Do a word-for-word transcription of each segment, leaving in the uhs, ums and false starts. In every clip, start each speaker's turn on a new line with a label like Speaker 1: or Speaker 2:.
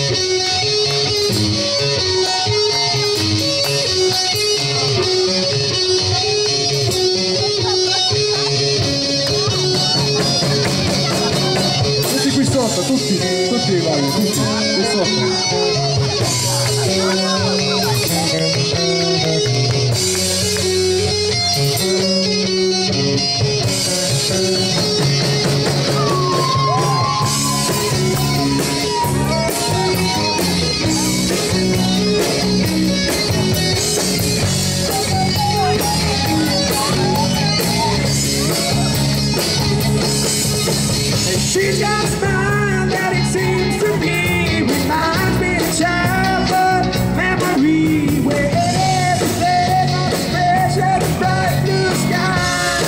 Speaker 1: Tutti, tutti vai, tutti, qui sotto.
Speaker 2: She's got a smile that it seems to me reminds me of childhood memory where everything on the fresh and the bright blue sky.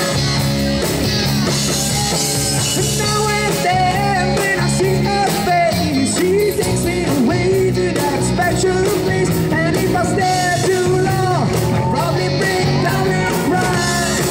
Speaker 2: And now and then when I see her face, she takes me away to that special place. And if I stare too long, I'll probably break down and cry.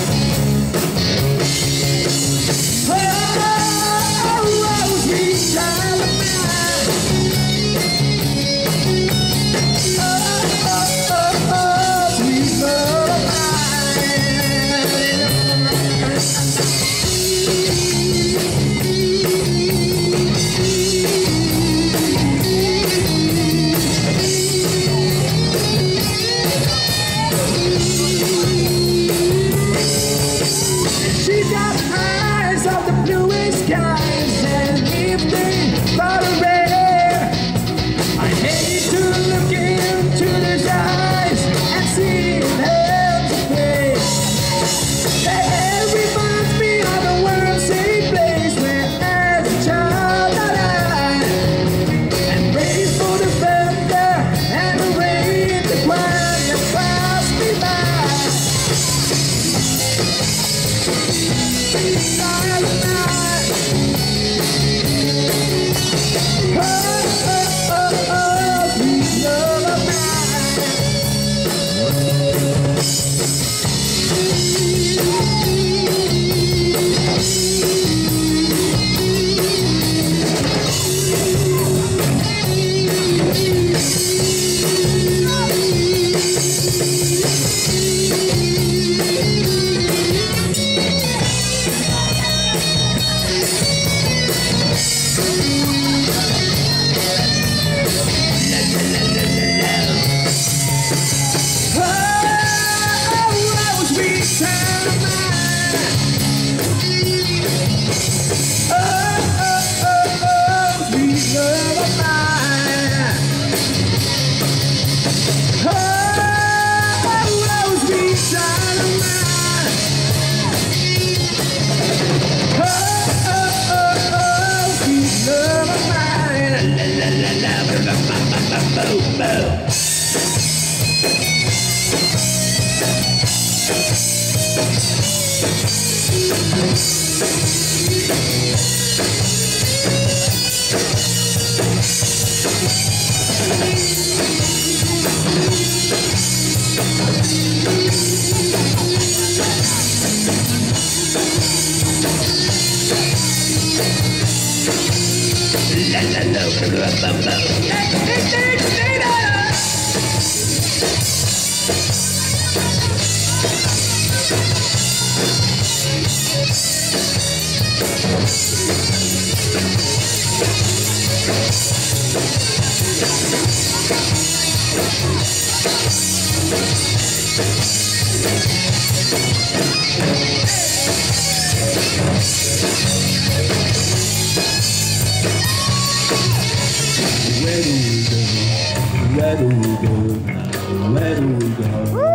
Speaker 3: Where do we go now? Where do we go?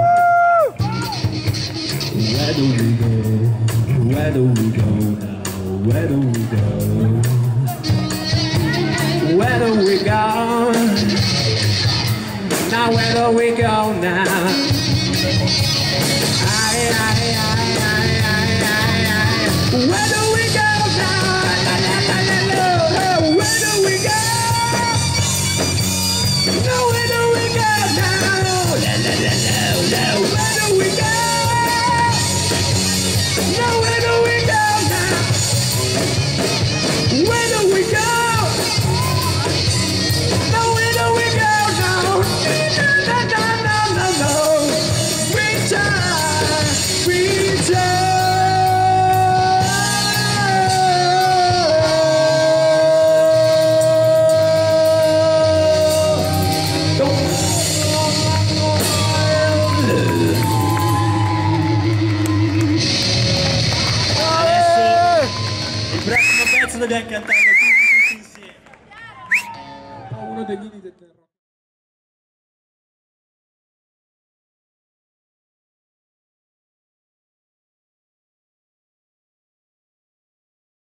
Speaker 3: Where do we go? Where do we go now? Where do we go? Where do we go? Now where do we go now? Aye, aye, aye, aye, aye, aye, aye. Where do we go now? La, la, la, la, la. Where do we go? No, where do we go now? La, la, la, la, la. Where do we go? No, where do we go now? Where do we go? No,
Speaker 4: dobbiamo cantare tutti, tutti insieme.
Speaker 1: Uno degli inni del Terranova.